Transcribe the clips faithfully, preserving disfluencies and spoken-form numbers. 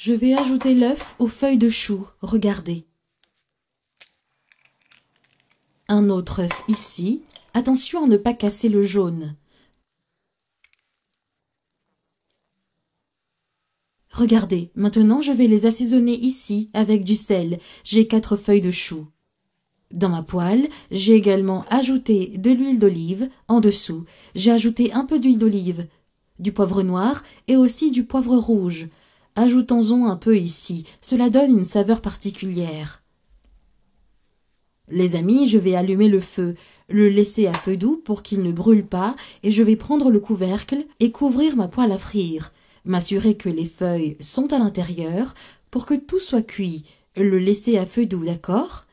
Je vais ajouter l'œuf aux feuilles de chou, regardez. Un autre œuf ici. Attention à ne pas casser le jaune. Regardez, maintenant je vais les assaisonner ici avec du sel. J'ai quatre feuilles de chou. Dans ma poêle, j'ai également ajouté de l'huile d'olive en dessous. J'ai ajouté un peu d'huile d'olive, du poivre noir et aussi du poivre rouge. Ajoutons-en un peu ici, cela donne une saveur particulière. Les amis, je vais allumer le feu, le laisser à feu doux pour qu'il ne brûle pas et je vais prendre le couvercle et couvrir ma poêle à frire. M'assurer que les feuilles sont à l'intérieur pour que tout soit cuit. Le laisser à feu doux, d'accord?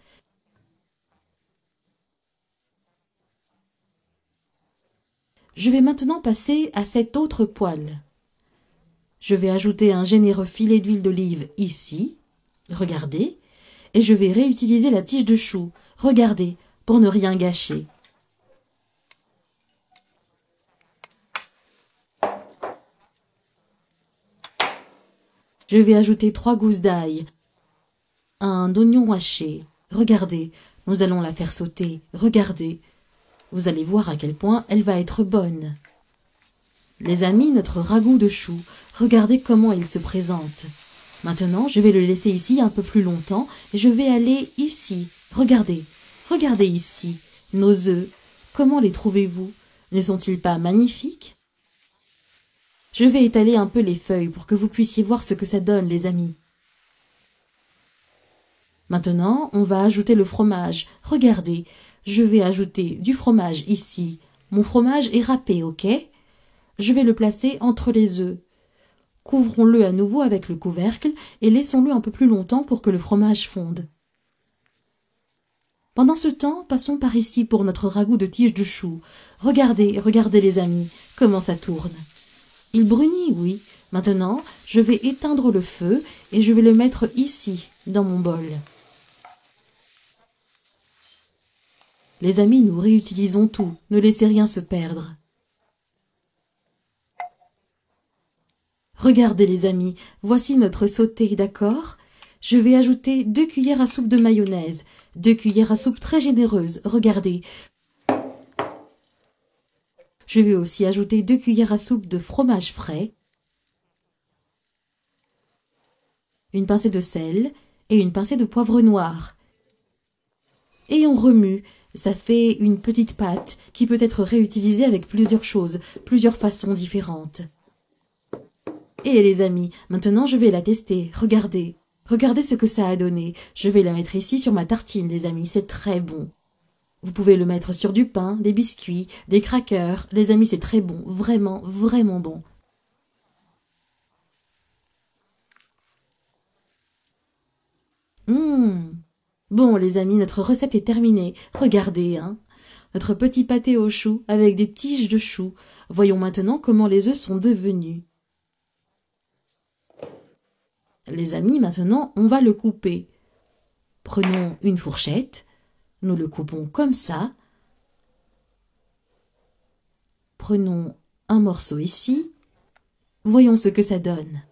Je vais maintenant passer à cette autre poêle. Je vais ajouter un généreux filet d'huile d'olive ici, regardez, et je vais réutiliser la tige de chou, regardez, pour ne rien gâcher. Je vais ajouter trois gousses d'ail, un oignon haché, regardez, nous allons la faire sauter, regardez. Vous allez voir à quel point elle va être bonne. Les amis, notre ragoût de chou, regardez comment il se présente. Maintenant, je vais le laisser ici un peu plus longtemps et je vais aller ici. Regardez, regardez ici, nos œufs. Comment les trouvez-vous? Ne sont-ils pas magnifiques? Je vais étaler un peu les feuilles pour que vous puissiez voir ce que ça donne, les amis. Maintenant, on va ajouter le fromage. Regardez, je vais ajouter du fromage ici. Mon fromage est râpé, ok? Je vais le placer entre les œufs. Couvrons-le à nouveau avec le couvercle et laissons-le un peu plus longtemps pour que le fromage fonde. Pendant ce temps, passons par ici pour notre ragoût de tige de chou. Regardez, regardez les amis, comment ça tourne. Il brunit, oui. Maintenant, je vais éteindre le feu et je vais le mettre ici, dans mon bol. Les amis, nous réutilisons tout, ne laissez rien se perdre. Regardez les amis, voici notre sauté, d'accord? Je vais ajouter deux cuillères à soupe de mayonnaise, deux cuillères à soupe très généreuses, regardez. Je vais aussi ajouter deux cuillères à soupe de fromage frais, une pincée de sel et une pincée de poivre noir. Et on remue, ça fait une petite pâte qui peut être réutilisée avec plusieurs choses, plusieurs façons différentes. Et les amis, maintenant je vais la tester, regardez. Regardez ce que ça a donné. Je vais la mettre ici sur ma tartine, les amis, c'est très bon. Vous pouvez le mettre sur du pain, des biscuits, des crackers. Les amis, c'est très bon, vraiment, vraiment bon. Mmh. Bon, les amis, notre recette est terminée. Regardez, hein. Notre petit pâté au chou avec des tiges de chou. Voyons maintenant comment les œufs sont devenus. Les amis, maintenant, on va le couper. Prenons une fourchette. Nous le coupons comme ça. Prenons un morceau ici. Voyons ce que ça donne.